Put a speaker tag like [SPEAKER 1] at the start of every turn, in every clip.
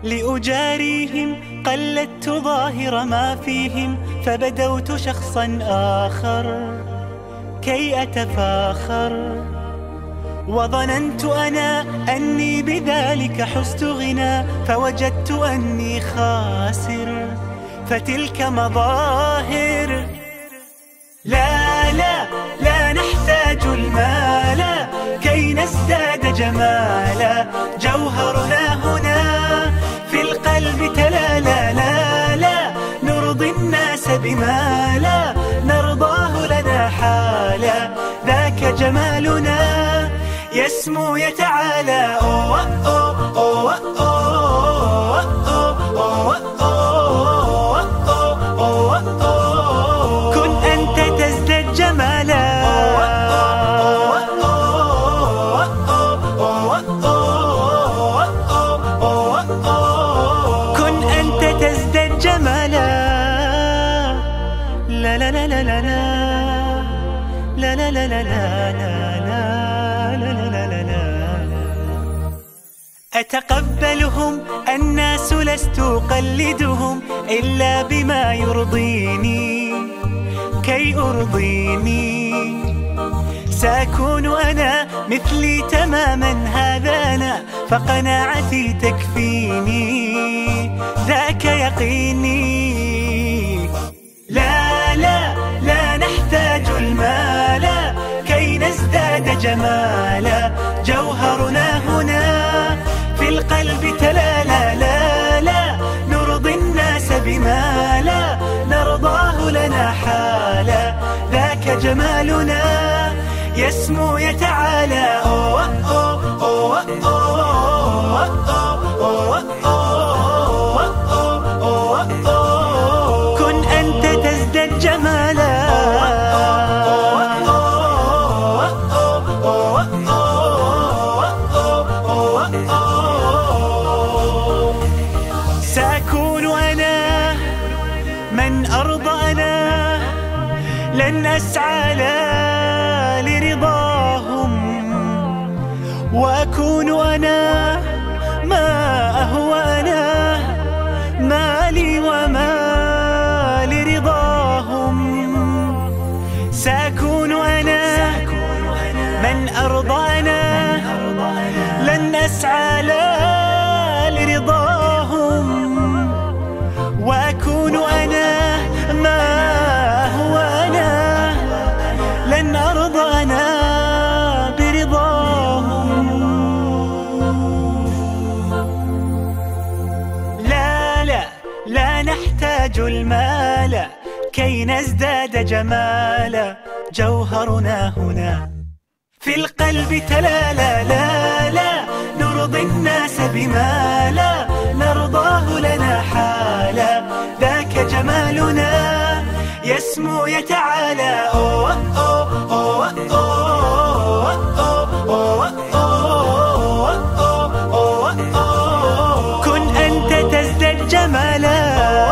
[SPEAKER 1] لأجاريهم قلدت ظاهر ما فيهم، فبدوت شخصا آخر كي أتفاخر، وظننت أنا أني بذلك حزت غنى، فوجدت أني خاسر، فتلك مظاهر. لا لا لا نحتاج المال كي نزداد جمالا، جوهرنا هنا في القلب تلالا. لا لا نرضي الناس بما لا نرضاه لنا حالا، ذاك جمالنا يسمو يتعالى. أوه أوه أوه أوه أوه أوه أوه، كن أنت تزداد جمالا، كن أنت تزداد جمالا. لا لا لا لا لا لا لا لا لا لا. أتقبلهم الناس لست أقلدهم إلا بما يرضيني كي أرضيني، سأكون أنا مثلي تماما هذا أنا، فقناعتي تكفيني ذاك يقيني. لا لا لا نحتاج المال كي نزداد جمالا، جوهرنا هنا في القلب تلالا. لا لا نرضي الناس بما لا نرضاه لنا حالا، ذاك جمالنا يسمو يتعالى. أوه أوه أوه أوه أوه أوه أوه، كن أنت تزداد جمالا. سأكون أنا من أرضى أنا، لن أسعى لا لرضاهم، وأكون أنا ما أهوى أنا، مالي وما لرضاهم. سأكون أنا من أرضى أنا، لن أسعى لا لرضاهم، وأكون أنا ما هو أنا، لن أرضى أنا برضاهم. لا لا لا نحتاج المال كي نزداد جمالا، جوهرنا هنا في القلب تلالا. لا لا نرضي الناس بما لا نرضاه لنا حالا، ذاك جمالنا يسمو يتعالى. أوه أوه أوه أوه أوه أوه أوه، كن أنت تزداد جمالا.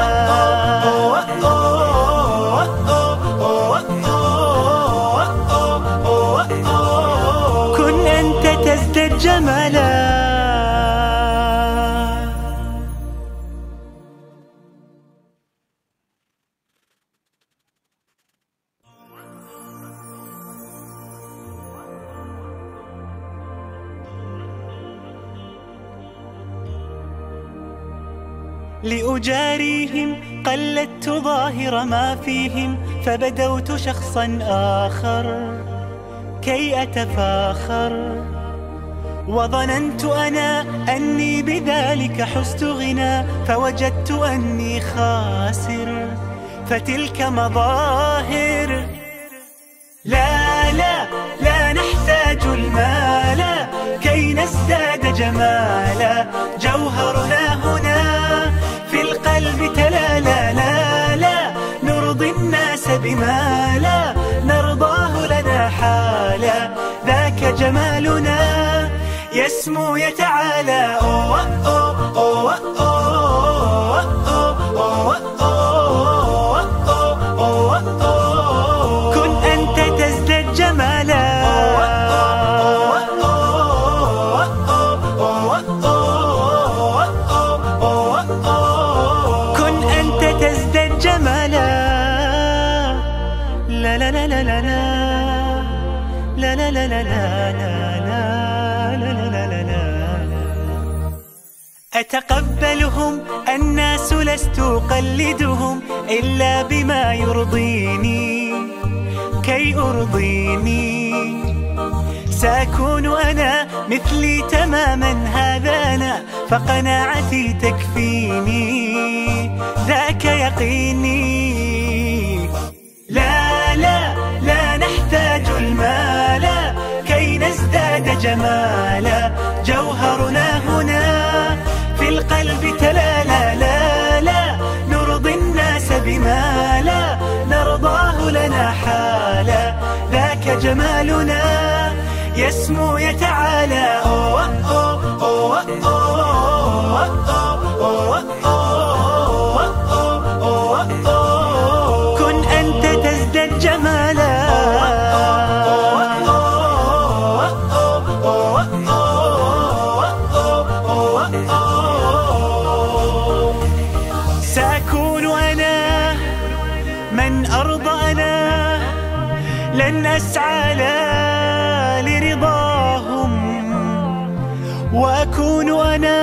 [SPEAKER 1] كن أنت تزداد جمالا. لأجاريهم قلدت ظاهر ما فيهم، فبدوت شخصا آخر كي أتفاخر، وظننت أنا أني بذلك حزت غنى، فوجدت أني خاسر، فتلك مظاهر. لا لا لا نحتاج المال كي نزداد جمالا، جوهرنا هنا في القلب تلالا. لا لا نرضي الناس بما لا نرضاه لنا حالا، ذاك جمالنا يسمو يتعالى. أوه أوه أوه أوه أوه أوه أوه، كن أنت تزداد جمالا. لا لا لا لا لا لا لا لا لا لا لا لا لا. أتقبلهم الناس لست أقلدهم إلا بما يرضيني كي أرضيني. سأكون أنا مثلي تماما هذا أنا فقناعتي تكفيني ذاك يقيني. لا لا لا نحتاج المال كي نزداد جمالا. جوهرنا هنا في القلب تلالا. لا لا نرضي الناس بما لا نرضاه لنا حالا. ذاك جمالنا يسمو يتعالى. كن أنت تزداد جمالا. سأكون أنا من أرضى أنا لن أسعى لا لرضاهم. وأكون أنا